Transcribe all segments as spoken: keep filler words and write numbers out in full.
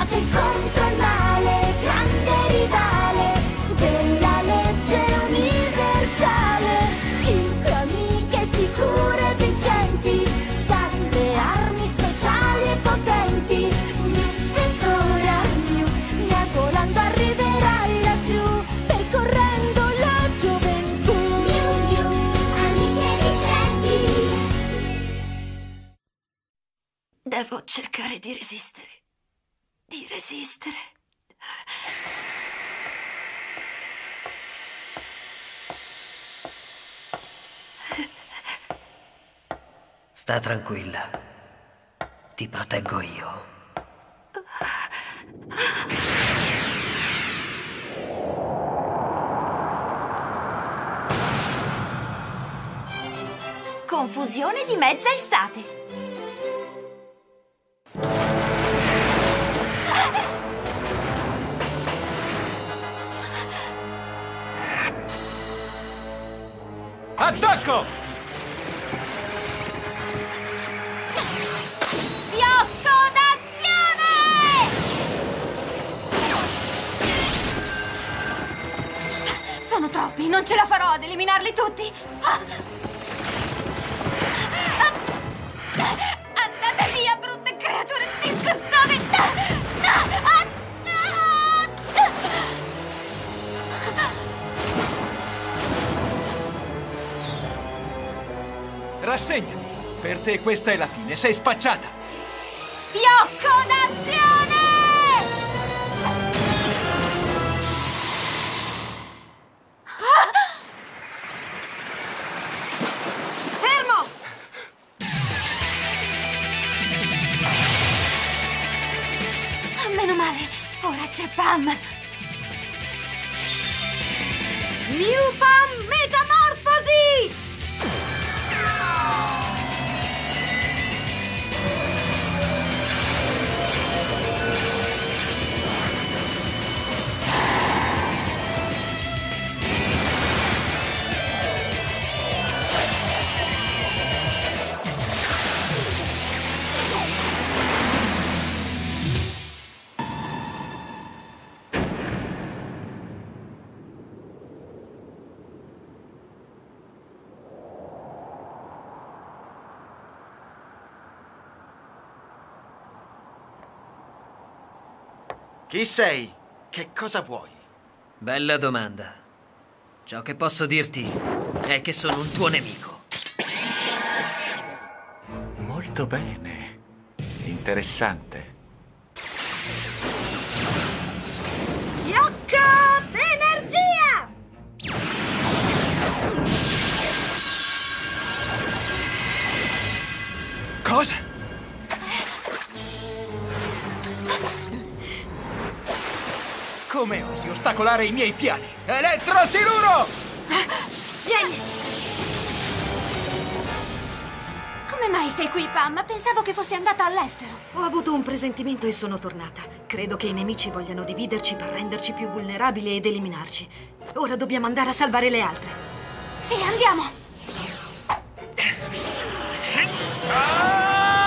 Lotte contro il male, grande rivale della legge universale. Cinque amiche sicure e vincenti, dalle armi speciali e potenti. Ancora più, via volando arriverai laggiù, percorrendo la gioventù. Miu miu, amiche vincenti. Devo cercare di resistere. Di resistere. Sta tranquilla. Ti proteggo io. Confusione di mezza estate. Attacco! Fiocco d'azione! Sono troppi, non ce la farò ad eliminarli tutti. Andate via, brutte creature disgustate! Rassegnati. Per te questa è la fine. Sei spacciata. Fiocco d'azione! Fermo! Meno male, ora c'è Pam. New Pam Metamorfosi! Chi sei? Che cosa vuoi? Bella domanda. Ciò che posso dirti è che sono un tuo nemico. Molto bene. Interessante. Fiocco d'energia! Cosa? Come osi ostacolare i miei piani? Elettrosiluro! Vieni! Come mai sei qui, Pam? Pensavo che fossi andata all'estero. Ho avuto un presentimento e sono tornata. Credo che i nemici vogliano dividerci per renderci più vulnerabili ed eliminarci. Ora dobbiamo andare a salvare le altre. Sì, andiamo! Ah!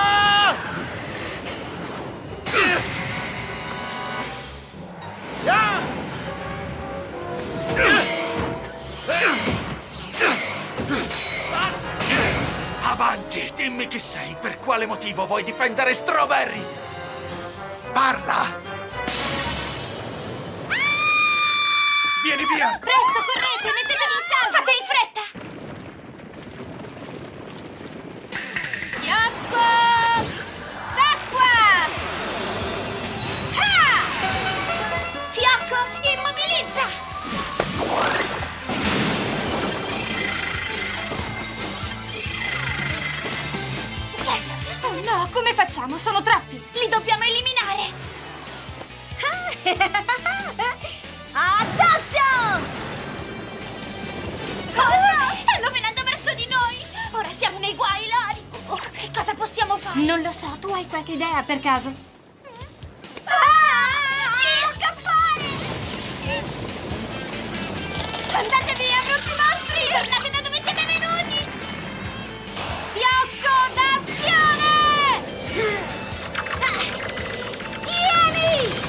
Avanti, dimmi chi sei. Per quale motivo vuoi difendere Strawberry? Parla! Vieni via! Presto, correte, mettetevi in salvo! Fate in fretta! Fiocco d'acqua! Ah! Fiocco immobilizza! Oh no, come facciamo? Sono troppi! Li dobbiamo eliminare! Addosso! Oh no, stanno venendo verso di noi! Ora siamo nei guai, Lori! Oh, che cosa possiamo fare? Non lo so, tu hai qualche idea per caso? Ah! Sì, scappare! Andate via, brutti mostri! Tornate da dove siete venuti! Fiocco d'azione! Tieni!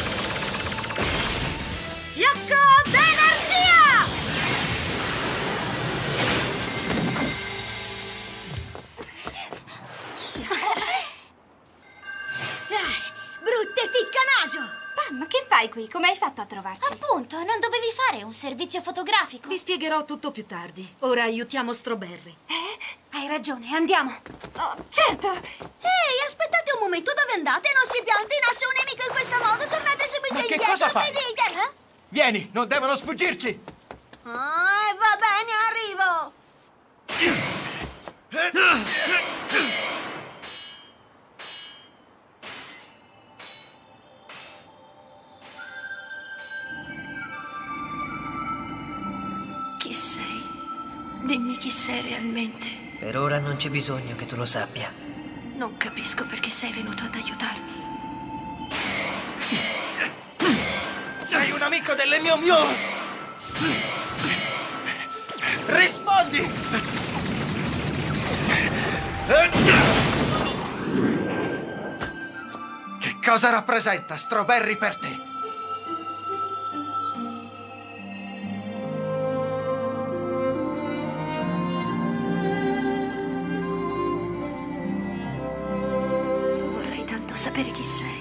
Ma che fai qui? Come hai fatto a trovarci? Appunto, non dovevi fare un servizio fotografico. Vi spiegherò tutto più tardi. Ora aiutiamo Strawberry. Eh? Hai ragione, andiamo. Oh, certo. Ehi, aspettate un momento, dove andate? Non si pianti, nasce un nemico in questo modo, tornate subito Ma che indietro, cosa fai? obbedite! Eh? Vieni, non devono sfuggirci! Ah, va bene, arrivo! Chi sei? Dimmi chi sei realmente. Per ora non c'è bisogno che tu lo sappia. Non capisco perché sei venuto ad aiutarmi. Sei un amico delle mio mio! Rispondi! Che cosa rappresenta Strawberry per te? Vorrei tanto sapere chi sei.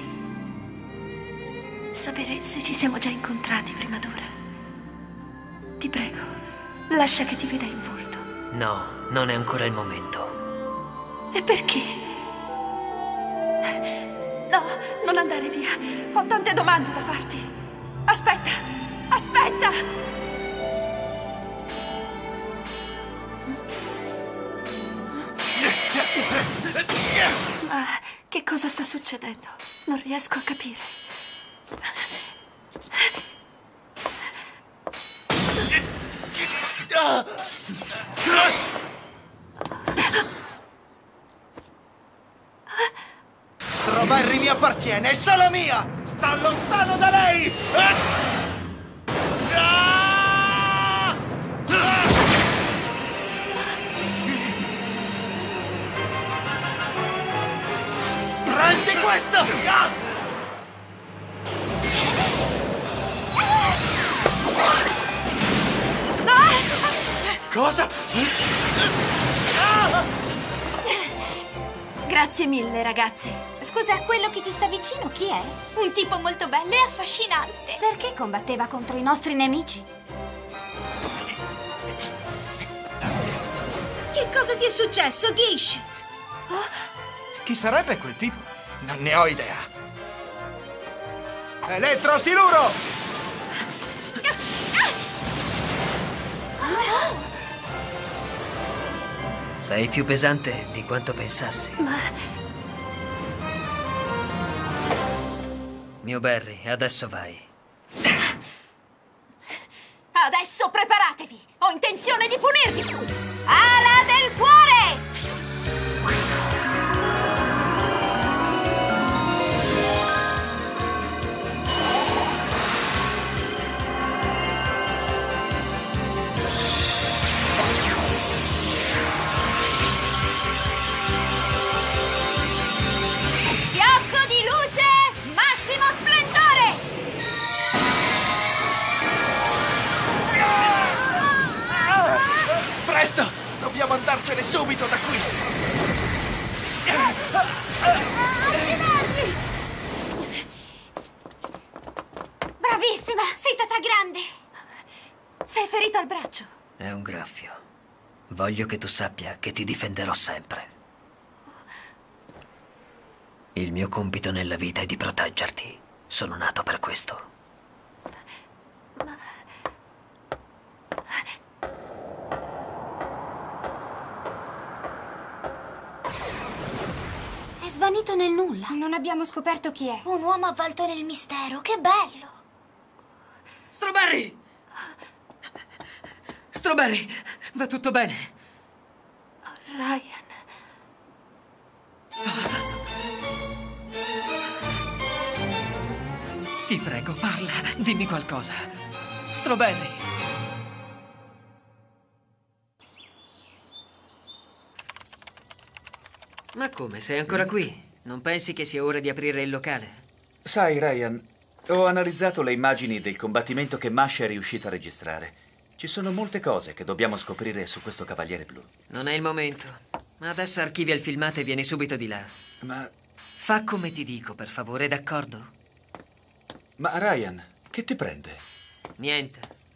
Sapere se ci siamo già incontrati prima d'ora. Ti prego, lascia che ti veda in volto. No, non è ancora il momento. E perché? No, non andare via. Ho tante domande da farti. Aspetta, aspetta! Ma che cosa sta succedendo? Non riesco a capire. Strawberry mi appartiene, è solo mia! Sta lontano da lei! Prendi questo! Cosa? Grazie mille, ragazzi. Scusa, quello che ti sta vicino chi è? Un tipo molto bello e affascinante. Perché combatteva contro i nostri nemici? Che cosa ti è successo, Gish? Chi sarebbe quel tipo? Non ne ho idea. Elettrosiluro! Sei più pesante di quanto pensassi. Ma Mio Barry, adesso vai. Adesso preparatevi! Ho intenzione di punirvi! Ala del cuore! Fiocco di luce! Massimo splendore! Presto! Dobbiamo andarcene subito da qui! Accidenti! Bravissima! Sei stata grande! sei ferito al braccio. È un graffio. Voglio che tu sappia che ti difenderò sempre. Il mio compito nella vita è di proteggerti. Sono nato per questo. È svanito nel nulla. Non abbiamo scoperto chi è. Un uomo avvolto nel mistero. Che bello! Strawberry! Strawberry, va tutto bene? Ryan. Ti prego, parla. Dimmi qualcosa. Strawberry. Ma come? Sei ancora qui? Non pensi che sia ora di aprire il locale? Sai, Ryan, ho analizzato le immagini del combattimento che Masha è riuscito a registrare. Ci sono molte cose che dobbiamo scoprire su questo Cavaliere Blu. Non è il momento. Adesso archivia il filmato e vieni subito di là. Ma... Fa come ti dico, per favore, d'accordo? Ma Ryan, che ti prende? Niente.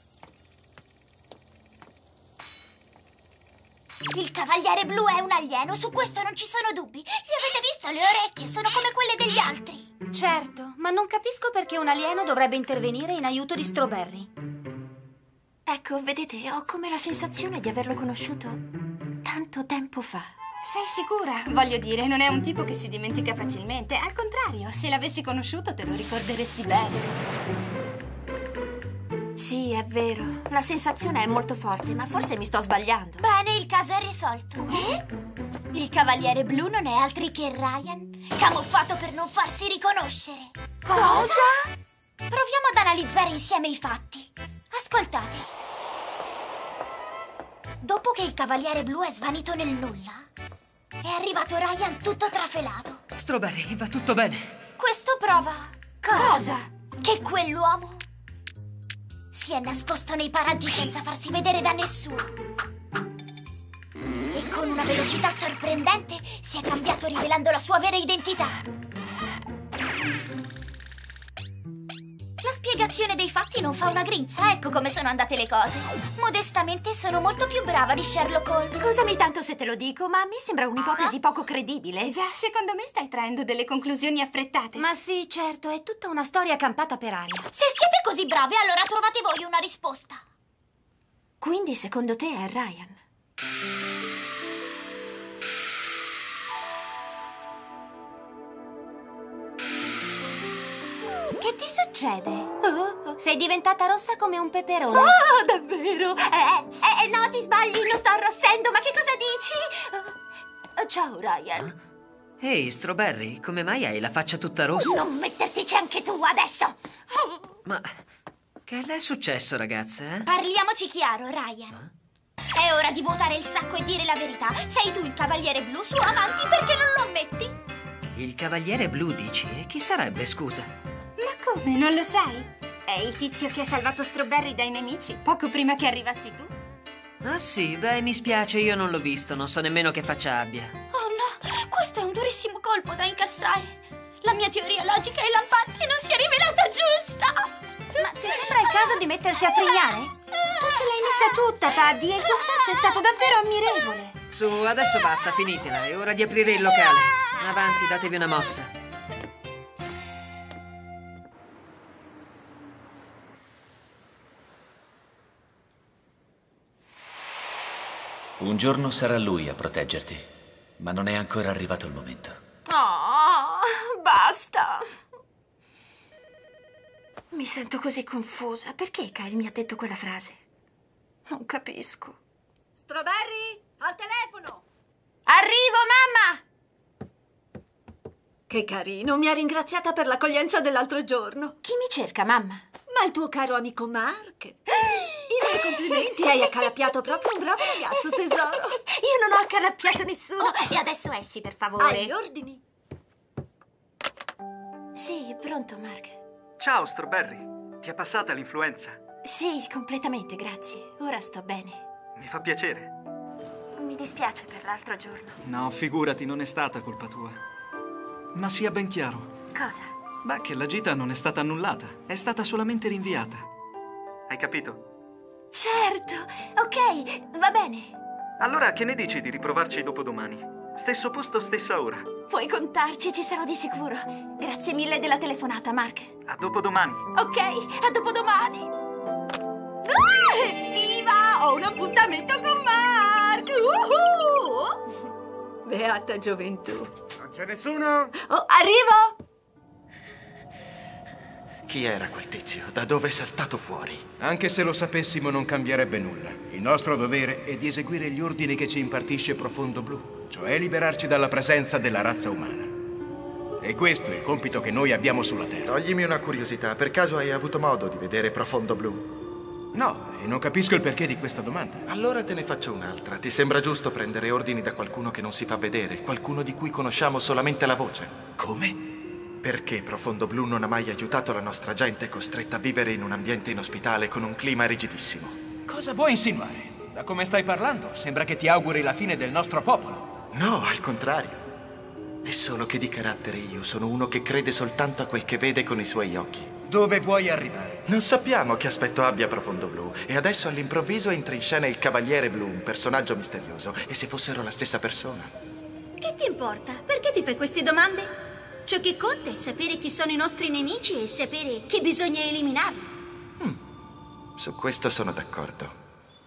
Il Cavaliere Blu è un alieno, su questo non ci sono dubbi. Gli avete visto le orecchie? Sono come quelle degli altri. Certo, ma non capisco perché un alieno dovrebbe intervenire in aiuto di Strawberry. Ecco, vedete, ho come la sensazione di averlo conosciuto tanto tempo fa. Sei sicura? Voglio dire, non è un tipo che si dimentica facilmente. Al contrario, se l'avessi conosciuto te lo ricorderesti bene. Sì, è vero. La sensazione è molto forte, ma forse mi sto sbagliando. Bene, il caso è risolto. Eh? Il Cavaliere Blu non è altri che Ryan, camuffato per non farsi riconoscere. Cosa? Proviamo ad analizzare insieme i fatti. Ascoltate. Dopo che il Cavaliere Blu è svanito nel nulla, è arrivato Ryan tutto trafelato. Strawberry, va tutto bene? Questo prova... Cosa? Che quell'uomo si è nascosto nei paraggi senza farsi vedere da nessuno. E con una velocità sorprendente si è cambiato rivelando la sua vera identità. La spiegazione dei fatti non fa una grinza, ecco come sono andate le cose. Modestamente sono molto più brava di Sherlock Holmes. Scusami tanto se te lo dico, ma mi sembra un'ipotesi poco credibile. Già, secondo me stai traendo delle conclusioni affrettate. Ma sì, certo, è tutta una storia campata per aria. Se siete così bravi, allora trovate voi una risposta. Quindi secondo te è Ryan? Che ti succede? Sei diventata rossa come un peperone. Oh, davvero? Eh, eh, no, ti sbagli, non sto arrossendo, ma che cosa dici? Uh, ciao, Ryan. Ehi, Strawberry, come mai hai la faccia tutta rossa? Non mettertici anche tu adesso! Ma che le è successo, ragazze, eh? Parliamoci chiaro, Ryan. È ora di vuotare il sacco e dire la verità. Sei tu il Cavaliere Blu, suo amanti, perché non lo ammetti? Il Cavaliere Blu, dici? E chi sarebbe, scusa? Ma come, non lo sai? È il tizio che ha salvato Strawberry dai nemici, poco prima che arrivassi tu. Ah sì, beh, mi spiace, io non l'ho visto, non so nemmeno che faccia abbia. Oh no, questo è un durissimo colpo da incassare. La mia teoria logica e lampante non si è rivelata giusta. Ma ti sembra il caso di mettersi a frignare? Tu ce l'hai messa tutta, Paddy, e il tuo sforzo è stato davvero ammirevole. Su, adesso basta, finitela, è ora di aprire il locale. Avanti, datevi una mossa. Un giorno sarà lui a proteggerti, ma non è ancora arrivato il momento. Oh, basta. Mi sento così confusa. Perché Kyle mi ha detto quella frase? Non capisco. Strawberry, al telefono! Arrivo, mamma! Che carino, mi ha ringraziata per l'accoglienza dell'altro giorno. Chi mi cerca, mamma? Ma il tuo caro amico Mark. I miei complimenti, hai accalappiato proprio un bravo ragazzo, tesoro. Io non ho accalappiato nessuno. E adesso esci, per favore. Hai ordini? Sì, pronto, Mark. Ciao, Strawberry. Ti è passata l'influenza? Sì, completamente, grazie. Ora sto bene. Mi fa piacere. Mi dispiace per l'altro giorno. No, figurati, non è stata colpa tua. Ma sia ben chiaro. Cosa? Beh, che la gita non è stata annullata. È stata solamente rinviata. Hai capito? Certo, ok, va bene. Allora, che ne dici di riprovarci dopodomani? Stesso posto, stessa ora. Puoi contarci, ci sarò di sicuro. Grazie mille della telefonata, Mark. A dopodomani. Ok, a dopodomani. Ah, evviva! Ho un appuntamento con Mark! Uh-huh! Beata gioventù. Non c'è nessuno? Oh, arrivo! Chi era quel tizio? Da dove è saltato fuori? Anche se lo sapessimo non cambierebbe nulla. Il nostro dovere è di eseguire gli ordini che ci impartisce Profondo Blu, cioè liberarci dalla presenza della razza umana. E questo è il compito che noi abbiamo sulla Terra. Toglimi una curiosità, per caso hai avuto modo di vedere Profondo Blu? No, e non capisco il perché di questa domanda. Allora te ne faccio un'altra. Ti sembra giusto prendere ordini da qualcuno che non si fa vedere, qualcuno di cui conosciamo solamente la voce? Come? Perché Profondo Blu non ha mai aiutato la nostra gente costretta a vivere in un ambiente inospitale con un clima rigidissimo? Cosa vuoi insinuare? Da come stai parlando, sembra che ti auguri la fine del nostro popolo. No, al contrario. È solo che di carattere io sono uno che crede soltanto a quel che vede con i suoi occhi. Dove vuoi arrivare? Non sappiamo che aspetto abbia Profondo Blu e adesso all'improvviso entra in scena il Cavaliere Blu, un personaggio misterioso. E se fossero la stessa persona? Che ti importa? Perché ti fai queste domande? Ciò che conta è sapere chi sono i nostri nemici e sapere che bisogna eliminarli. Su questo sono d'accordo.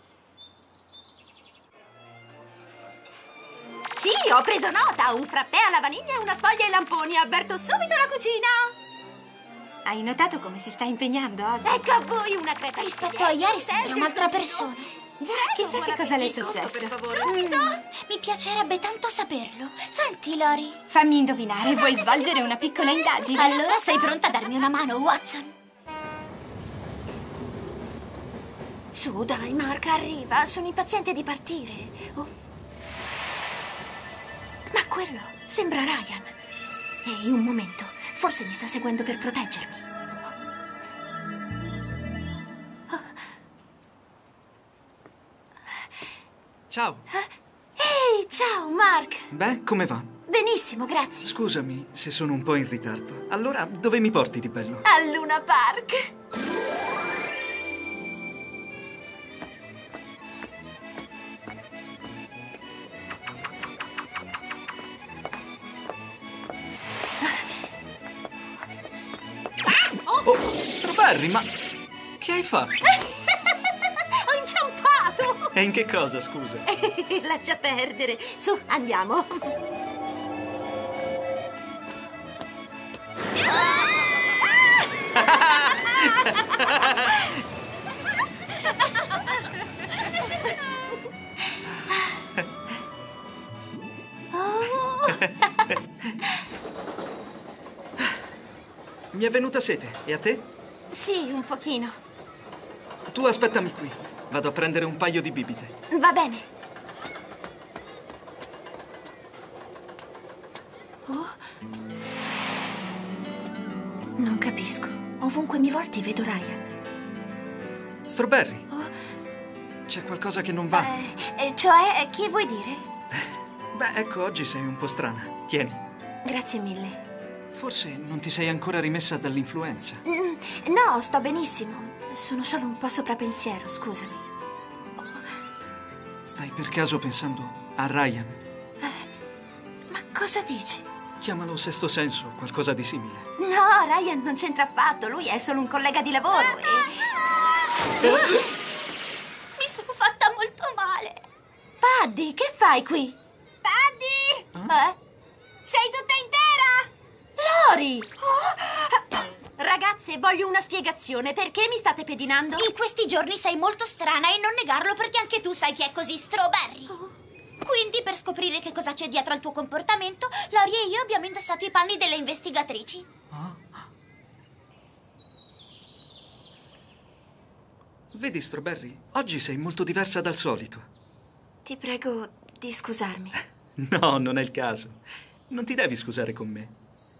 Sì, ho preso nota. Un frappè alla vaniglia e una sfoglia ai lamponi. Avverto subito la cucina. Hai notato come si sta impegnando oggi? Ecco a voi una creta. Rispetto a ieri sembra un'altra persona. Già, chissà che cosa le è successo. Subito! Mi piacerebbe tanto saperlo. Senti, Lori. Fammi indovinare, vuoi svolgere una piccola indagine? Allora sei pronta a darmi una mano, Watson? Su, dai, Mark, arriva. Sono impaziente di partire. Oh. Ma quello sembra Ryan. Ehi, un momento. Forse mi sta seguendo per proteggermi. Ciao. Ehi, ciao, Mark. Beh, come va? Benissimo, grazie. Scusami se sono un po' in ritardo. Allora, dove mi porti di bello? A Luna Park. Oh, Strawberry, ma che hai fatto? Ho inciampato. E in che cosa, scusa? Lascia perdere. Su, andiamo. Mi è venuta sete. E a te? Sì, un pochino. Tu aspettami qui. Vado a prendere un paio di bibite. Va bene. Oh. Non capisco. Ovunque mi volti vedo Ryan. Strawberry, Oh. c'è qualcosa che non va. Eh, eh, cioè, che vuoi dire? Beh, ecco, oggi sei un po' strana. Tieni. Grazie mille. Forse non ti sei ancora rimessa dall'influenza. Mm, no, sto benissimo. Sono solo un po' soprapensiero, scusami. Stai per caso pensando a Ryan? Ma cosa dici? Chiamalo sesto senso o qualcosa di simile. No, Ryan non c'entra affatto. Lui è solo un collega di lavoro e... Mi sono fatta molto male. Paddy, che fai qui? Paddy! Eh? Sei tutta intera! Lori! Ragazze, voglio una spiegazione. Perché mi state pedinando? In questi giorni sei molto strana e non negarlo perché anche tu sai che è così, Strawberry. Quindi, per scoprire che cosa c'è dietro al tuo comportamento, Lori e io abbiamo indossato i panni delle investigatrici. Vedi, Strawberry, oggi sei molto diversa dal solito. Ti prego di scusarmi. No, non è il caso. Non ti devi scusare con me.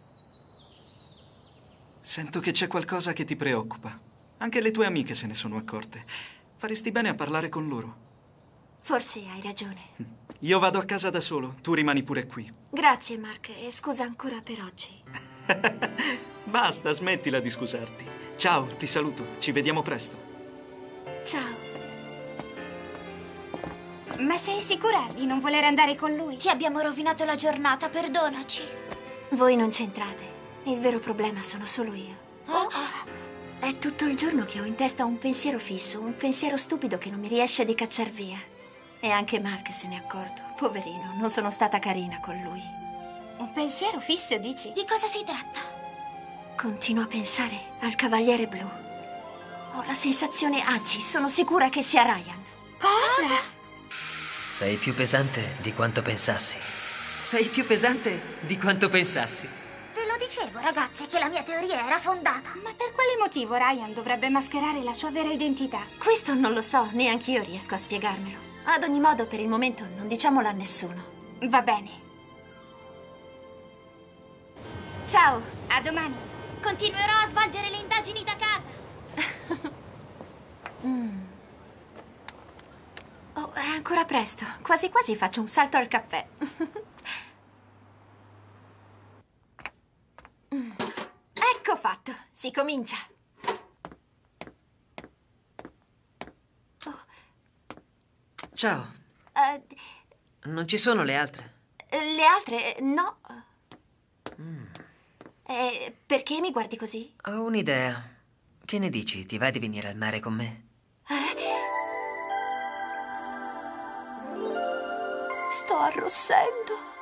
Sento che c'è qualcosa che ti preoccupa. Anche le tue amiche se ne sono accorte. Faresti bene a parlare con loro. Forse hai ragione. Io vado a casa da solo, tu rimani pure qui. Grazie, Mark, e scusa ancora per oggi. Basta, smettila di scusarti. Ciao, ti saluto. Ci vediamo presto. Ciao. Ma sei sicura di non voler andare con lui? Ti abbiamo rovinato la giornata, perdonaci. Voi non c'entrate. Il vero problema sono solo io. Oh. È tutto il giorno che ho in testa un pensiero fisso, un pensiero stupido che non mi riesce di cacciar via. E anche Mark se n'è accorto. Poverino, non sono stata carina con lui. Un pensiero fisso, dici? Di cosa si tratta? Continuo a pensare al Cavaliere Blu. Ho la sensazione, anzi, sono sicura che sia Ryan. Cosa? Sei più pesante di quanto pensassi. Sei più pesante di quanto pensassi. Te lo dicevo, ragazze, che la mia teoria era fondata. Ma per quale motivo Ryan dovrebbe mascherare la sua vera identità? Questo non lo so, neanche io riesco a spiegarmelo. Ad ogni modo, per il momento, non diciamolo a nessuno. Va bene. Ciao! A domani. Continuerò a svolgere le indagini da casa. mm. Oh, è ancora presto. Quasi quasi faccio un salto al caffè. mm. Ecco fatto. si comincia. Ciao. Uh, Non ci sono le altre? le altre, no. Mm. Eh, perché mi guardi così? Ho un'idea. Che ne dici? Ti va di venire al mare con me? Sto arrossendo.